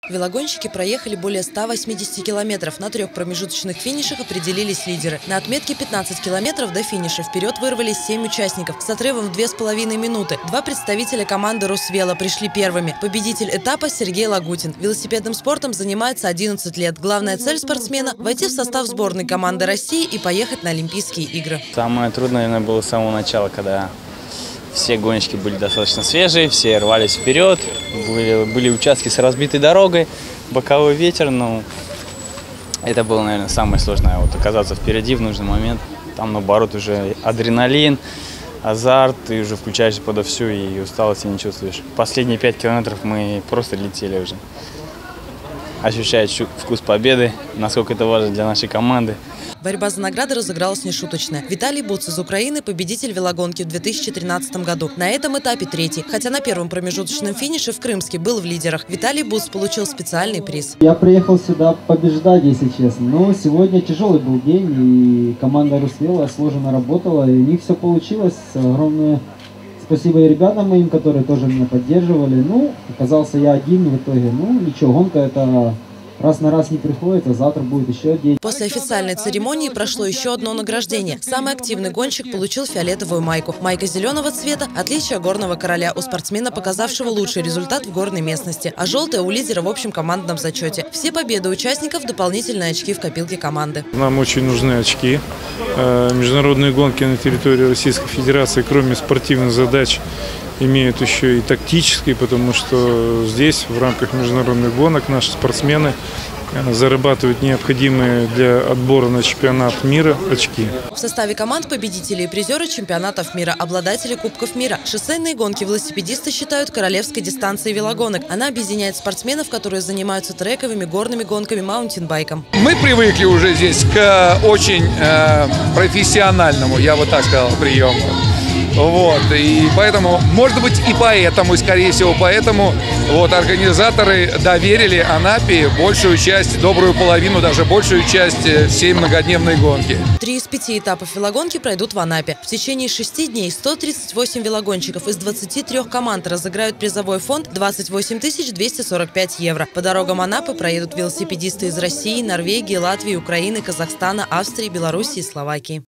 Велогонщики проехали более 180 километров. На 3 промежуточных финишах определились лидеры. На отметке 15 километров до финиша вперед вырвались 7 участников с отрывом в 2,5 минуты. 2 представителя команды «Русвело» пришли первыми. Победитель этапа Сергей Лагутин. Велосипедным спортом занимается 11 лет. Главная цель спортсмена – войти в состав сборной команды России и поехать на Олимпийские игры. Самое трудное, наверное, было с самого начала, когда все гонщики были достаточно свежие, все рвались вперед, были участки с разбитой дорогой, боковой ветер, но это было, наверное, самое сложное, вот оказаться впереди в нужный момент. Там, наоборот, уже адреналин, азарт, ты уже включаешься подо всю и усталости не чувствуешь. Последние 5 километров мы просто летели уже, ощущая вкус победы, насколько это важно для нашей команды. Борьба за награды разыгралась нешуточная. Виталий Буц из Украины – победитель велогонки в 2013 году. На этом этапе третий. Хотя на первом промежуточном финише в Крымске был в лидерах. Виталий Буц получил специальный приз. Я приехал сюда побеждать, если честно. Но сегодня тяжелый был день, и команда «Русвело» сложно работала, и у них все получилось. Огромное спасибо и ребятам моим, которые тоже меня поддерживали. Ну, оказался я один в итоге. Ну, ничего, гонка это... Раз на раз не приходится, завтра будет еще день. После официальной церемонии прошло еще одно награждение. Самый активный гонщик получил фиолетовую майку. Майка зеленого цвета – отличие горного короля у спортсмена, показавшего лучший результат в горной местности, а желтая у лидера в общем командном зачете. Все победы участников – дополнительные очки в копилке команды. Нам очень нужны очки. Международные гонки на территории Российской Федерации, кроме спортивных задач, имеют еще и тактические, потому что здесь в рамках международных гонок наши спортсмены зарабатывают необходимые для отбора на чемпионат мира очки. В составе команд победители и призеры чемпионатов мира, обладатели Кубков мира. Шоссейные гонки велосипедисты считают королевской дистанцией велогонок. Она объединяет спортсменов, которые занимаются трековыми, горными гонками, маунтинбайком. Мы привыкли уже здесь к очень профессиональному, я бы так сказал, приему. Вот, и поэтому, может быть, и поэтому, и скорее всего поэтому, вот, организаторы доверили Анапе большую часть, добрую половину, даже большую часть всей многодневной гонки. 3 из 5 этапов велогонки пройдут в Анапе. В течение 6 дней 138 велогонщиков из 23 команд разыграют призовой фонд 28 245 евро. По дорогам Анапы проедут велосипедисты из России, Норвегии, Латвии, Украины, Казахстана, Австрии, Белоруссии и Словакии.